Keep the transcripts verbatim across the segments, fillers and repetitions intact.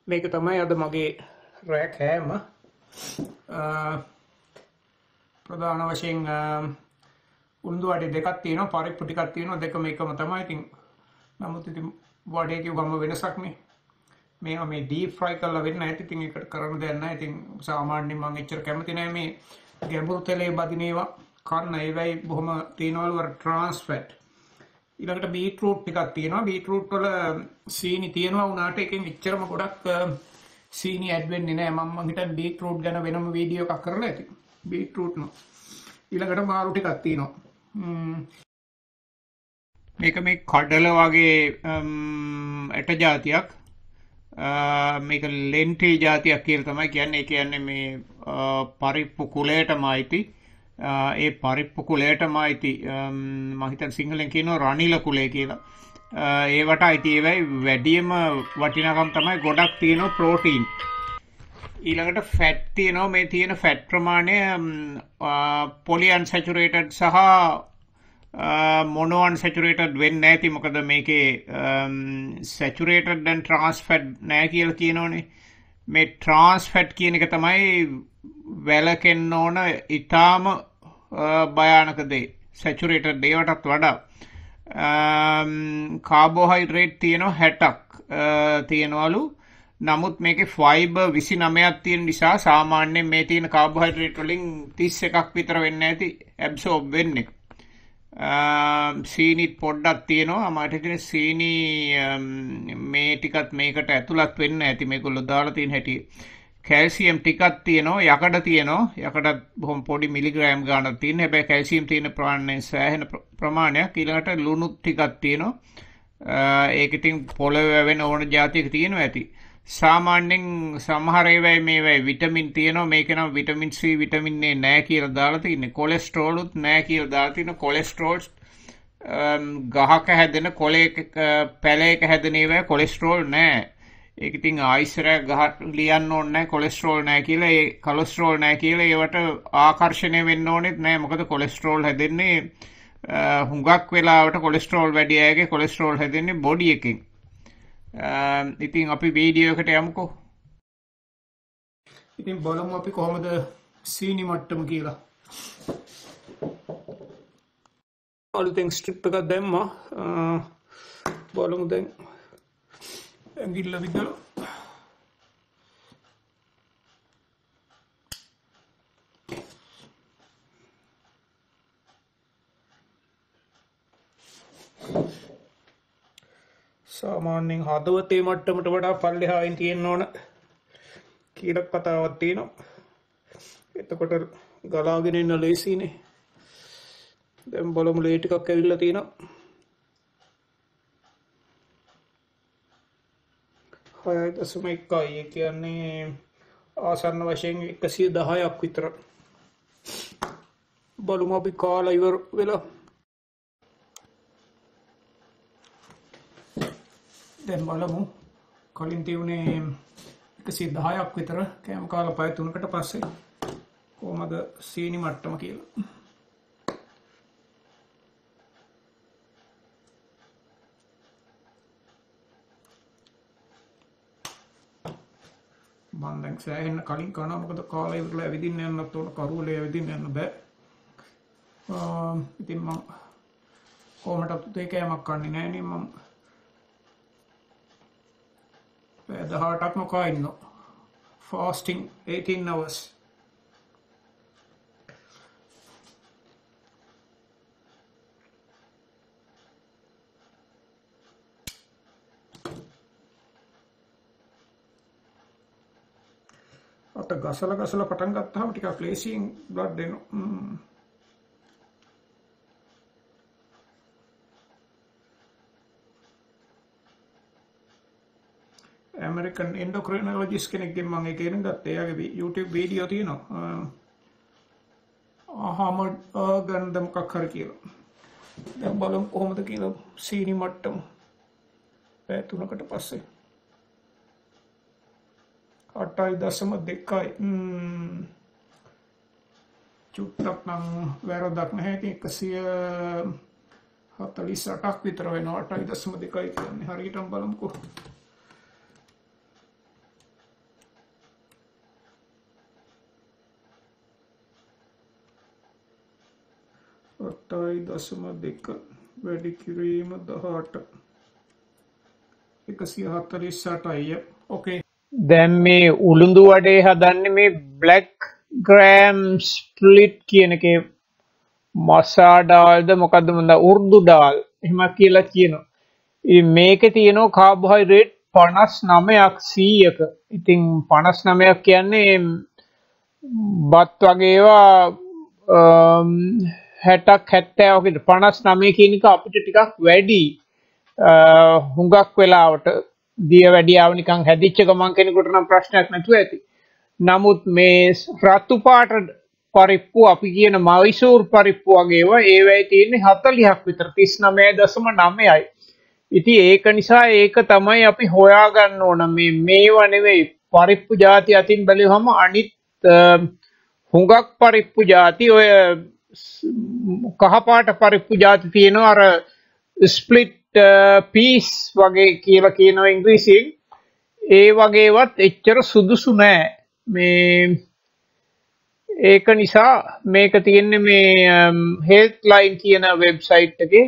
මේක තමයි අද මගේ රෑ කෑම. ප්‍රධාන වශයෙන් උන්දු වඩේ දෙකක් තියෙනවා, පරිප්පු ටිකක් තියෙනවා, දෙකම එකම තමයි. ඉතින් නමුත් ඉතින් වඩේ කිව්වම වෙනසක් නේ. මේවා මේ ඩීප් ෆ්‍රයි කරලා වෙන්න ඇති. ඉතින් ඒකට කරන්න දෙයක් නැහැ. ඉතින් සාමාන්‍යයෙන් මම එච්චර කැමති නැහැ මේ ගැඹුරු තෙලේ බදින ඒවා කන්න. ඒවයි බොහොම තියනවලු අර ට්‍රාන්ස් ෆැට්. ඊළඟට බීට්රූට් ටිකක් තියෙනවා. බීට්රූට් වල සීනි තියෙනවා වුණාට එකෙන් එච්චරම ගොඩක් සීනි ඇඩ් වෙන්නේ නැහැ. මම මං හිතන්නේ බීට්රූට් ගැන වෙනම වීඩියෝ එකක් කරලා ඇති. Beetroot no. ඊළඟට මාළු ටිකක් තියෙනවා. මේක මේ කඩල වගේ ඇට జాතියක්. මේක ලෙන්ටි జాතියක් කියලා තමයි කියන්නේ. ඒ කියන්නේ මේ පරිප්පු කුලයටම අයිති. ඒ පරිප්පු කුලයටම අයිති. මම හිතන්නේ සිංහලෙන් කියනවා රනිල කුලය කියලා. ඒවට අයිති ඒවයි වැඩිම වටිනාකම තමයි ගොඩක් තියෙනවා ප්‍රෝටීන්. ඊළඟට ෆැට් තියෙනවා. මේ තියෙන ෆැට් ප්‍රමාණය පොලි අන්සැචුරේටඩ් සහ මොනෝ අන්සැචුරේටඩ් වෙන්නේ නැති. මොකද මේකේ සැචුරේටඩ් දැන් ට්‍රාන්ස් ෆැට් නැහැ කියලා කියනෝනේ. මේ ට්‍රාන්ස් ෆැට් කියන එක තමයි වැලකෙන්න ඕන ඉතාම භයානක දේ. සැචුරේටඩ් ඒවටත් වඩා කාබෝහයිඩ්‍රේට් තියෙනවා හැටක් තියෙනවලු. නමුත් මේකේ ෆයිබර් විසිනමයක් තියෙන නිසා සාමාන්‍යයෙන් මේ තියෙන කාබෝහයිඩ්‍රේට් වලින් තිස් එකක් විතර වෙන්නේ නැති ඇබ්සෝබ් වෙන්නේ. සීනිත් පොඩ්ඩක් තියෙනවා. මට හිතෙන්නේ සීනි මේ ටිකත් මේකට ඇතුළත් වෙන්න ඇති. මේගොල්ලෝ දාලා තියෙන හැටි. කැල්සියම් ටිකක් තියෙනවා. යකඩ තියෙනවා. යකඩත් බොහොම පොඩි මිලිග්‍රෑම් ගානක් තියෙන. හැබැයි කැල්සියම් තියෙන ප්‍රමාණය සෑහෙන ප්‍රමාණයක්. ඊළඟට ලුණු ටිකක් තියෙනවා. ඒක ඉතින් පොළවේ වෙන ඕන જાතියක තියෙනවා ඇති. සාමාන්‍යයෙන් සමහර ඒවායි මේවායි විටමින් තියෙනවා. මේක නම් විටමින් C විටමින් A නැහැ කියලා දාලා තියෙන්නේ. කොලෙස්ටරෝලුත් නැහැ කියලා දාලා තියෙනවා. කොලෙස්ටරෝල් ගහක හැදෙන කොලයක පැලයක හැදෙන ඒවා කොලෙස්ටරෝල් නැහැ. ඒක ඉතින් ආයිසරයක් ගහ ලියන්න ඕනේ නැහැ කොලෙස්ටරෝල් නැහැ කියලා. ඒ කොලෙස්ටරෝල් නැහැ කියලා ඒවට ආකර්ෂණය වෙන්න ඕනෙත් නැහැ. මොකද කොලෙස්ටරෝල් හැදෙන්නේ හුඟක් වෙලාවට කොලෙස්ටරෝල් වැඩි අයගේ කොලෙස්ටරෝල් හැදෙන්නේ බොඩි එකෙන්. ඉතින් අපි වීඩියෝ එකට යමුකෝ. ඉතින් බලමු අපි කොහොමද සීනි මට්ටම කියලා. අලුතෙන් ස්ට්‍රිප් එකක් දැම්මා. බලමු දැන් ඇඟිල්ල විදලා. සාමාන්‍යයෙන් හදවතේ මට්ටමට වඩා පල්ලෙහායින් තියෙන්න ඕන කියලා කතාවක් තියෙනවා. එතකොට ගලාගෙන එන්න ලේසියිනේ. දැන් බලමු ලේ ටිකක් ඇවිල්ලා තියෙනවා. හයයි දශම එකයි. ඒ කියන්නේ ආසන්න වශයෙන් එකසිය දහයක් විතර. බලමු අපි කාලා ඉවර වෙලා. දැන් බලමු කලින් තියුනේ එකසිය දහයක් විතර කෑම කාලා පැය තුනකට පස්සේ කොහමද සීනි මට්ටම කියලා. මම දැන් සෑහෙන්න කලින් කනවා. මොකද කාලා ඉවරලා ඇවිදින්න යන්නත් ඕන. කරුවලේ ඇවිදින්න යන්න බෑ. ඉතින් මම කොහමද උදේ කෑමක් කන්නේ නැහැ නේ. මම දහඅටක් නොකා ඉන්නවා. Fasting eighteen hours. අත ගසලා ගසලා පටන් ගත්තාම ටිකක් ලේසියෙන් බ්ලඩ් එනවා. ඇමරිකන් එන්ඩෝක්‍රිනොලොජිස්ට් කෙනෙක්ගෙන් මම ඒක ඉගෙන ගත්තා. එයාගේ YouTube වීඩියෝ තියෙනවා. අහමඩ් ගන්න මොකක් හරි කියලා. දැන් බලමු කොහොමද කියලා සීනි මට්ටම පැය තුනකට පස්සේ. අටයි දශම දෙකයි. චුට්ටක් නම් වැරදක් නැහැ. ඉතින් එකසිය හතළිස් අටක් විතර වෙනවා. අටයි දශම දෙකයි කියන්නේ. හරියටම බලමුකෝ. අටයි දශම දෙක වැඩි කිරීම දහඅට එකසිය හතළිස් අටයි. ඕකේ. දැන් මේ උළුඳු වඩේ හදන්නේ මේ බ්ලැක් ග්‍රෑම් ස්ප්ලිට් කියන එකේ මසා ඩාල්ද මොකද්ද මන්ද උර්දු ඩාල් එහෙම කියලා කියනවා. ඉතින් මේකේ තියෙනවා කාබෝහයිඩ්‍රේට් පනස් නවයක් සීයක. ඉතින් පනස් නවයක් කියන්නේ බත් වගේ ඒවා හැටක් හැත්තෑවක පනස් නවය කියන එක අපිට ටිකක් වැඩි. හුඟක් වෙලාවට දිය වැඩියාව නිකන් හැදිච්ච ගමන් කෙනෙකුට නම් ප්‍රශ්නයක් නැතුව ඇති. නමුත් මේ රතු පාට පරිප්පු අපි කියන මයිසූර් පරිප්පු වගේ ඒවා ඒවයි තියෙන්නේ හතළිහක් විතර තිස් නවය දශම නවයයි. ඉතින් ඒක නිසා ඒක තමයි අපි හොයාගන්න ඕන. මේ මේවා නෙවෙයි පරිප්පු ಜಾති අතින් බැලුවම අනිත් හුඟක් පරිප්පු ಜಾති ඔය කහපාට පරිප්පු ಜಾති තියෙනවා අර ස්ප්ලිට් පීස් වගේ කියලා කියනවා ඉංග්‍රීසියෙන්. ඒ වගේවත් එච්චර සුදුසු නෑ. මේ ඒක නිසා මේක තියෙන්නේ මේ හෙල්ත් ලයින් කියන වෙබ්සයිට් එකේ.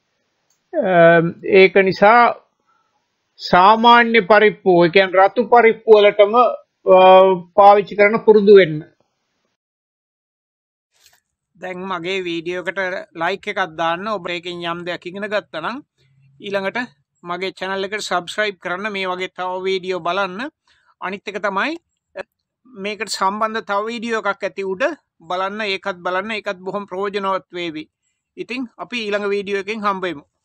ඒක නිසා සාමාන්‍ය පරිප්පු ඒ කියන්නේ රතු පරිප්පු වලටම පාවිච්චි කරන පුරුදු වෙන්න. දැන් මගේ වීඩියෝ එකට ලයික් එකක් දාන්න. ඔබ එකෙන් යම් දෙයක් ඉගෙන ගත්තා නම් ඊළඟට මගේ channel එකට subscribe කරන්න. මේ වගේ තව වීඩියෝ බලන්න. අනිත් එක තමයි මේකට සම්බන්ධ තව වීඩියෝ එකක් ඇති උඩ බලන්න. ඒකත් බලන්න. ඒකත් බොහොම ප්‍රයෝජනවත් වේවි. ඉතින් අපි ඊළඟ වීඩියෝ එකෙන් හම්බ වෙමු.